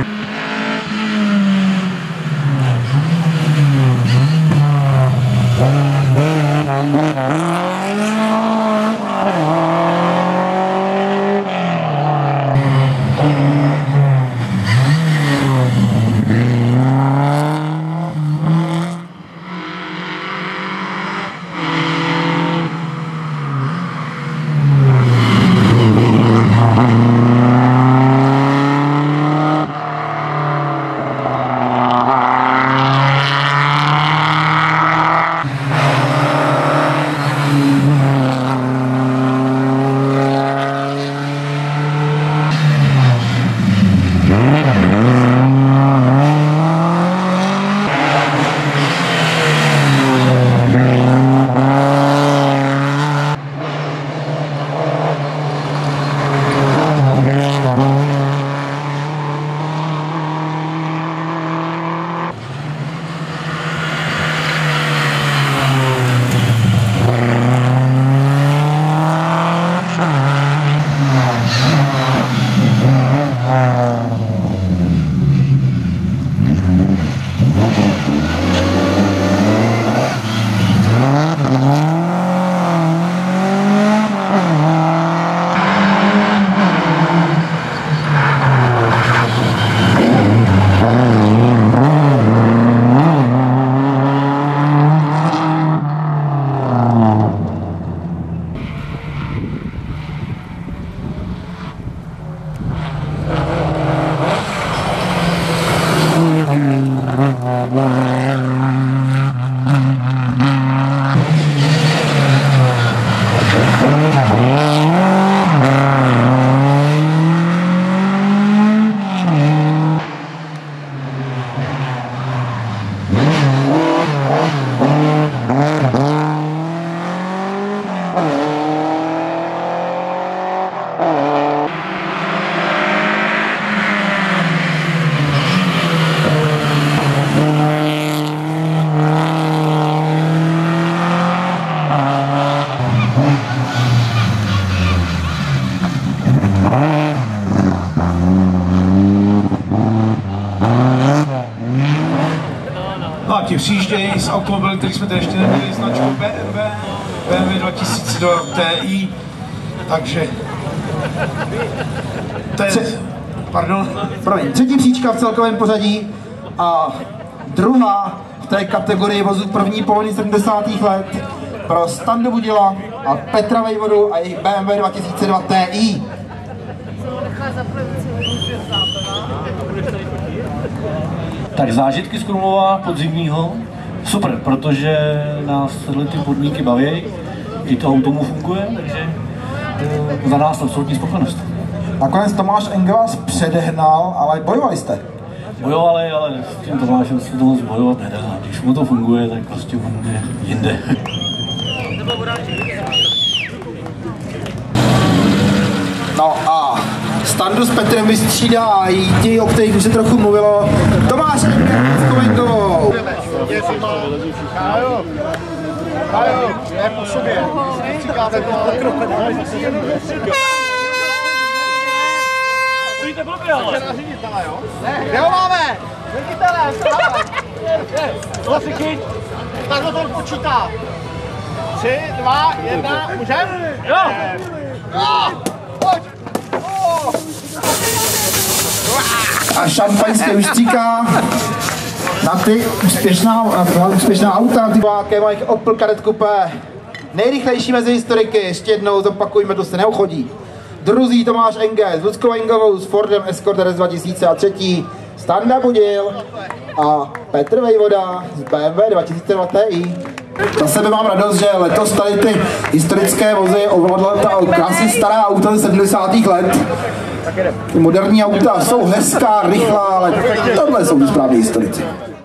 No a ti přijíždějí z automobilů, který jsme tady ještě neměli, značkou BMW 2002 Ti, takže to je, třetí příčka v celkovém pořadí a druhá v té kategorii vozů první poloviny 70. let pro Standu Budila a Petra Vejvodu a jejich BMW 2002 Ti. Tak zážitky z Krumlova podzimního, super, protože nás tyhle ty podmínky baví, i to auto mu funguje, takže za nás absolutní spokojenost. Nakonec Tomáš Enge vás předehnal, ale bojovali jste. Bojovali, ale s tím Tomášem se to moc bojovat nedá. Když mu to funguje, tak prostě on je jinde. No a Standu s Petrem vystřídají ti, o kterých už se trochu mluvilo, Tomáš Enge s Kovenkovou. Hajo, je po sobě. Říkáte to, ale Stojíte blbě, ale. Kde ho máme? Ředitele, Co si chyť? takhle to počítá. 3, 2, 1, můžem? Jo! Pojď! A šampaňské už stříká na ty úspěšná auta, ty vlákem mají Opel Kadett Coupé. Nejrychlejší mezi historiky, ještě jednou zopakujme, to se neuchodí. Druzí Tomáš Enge s Luckou Engovou s Fordem Escort RS 2003, Standa Budil a Petr Vejvoda z BMW 2002 Ti. Za sebe mám radost, že letos tady ty historické vozy ovládla ta krásně stará auta ze 70. let. Ty moderní auta jsou hezká, rychlá, ale tohle jsou ty správní historici.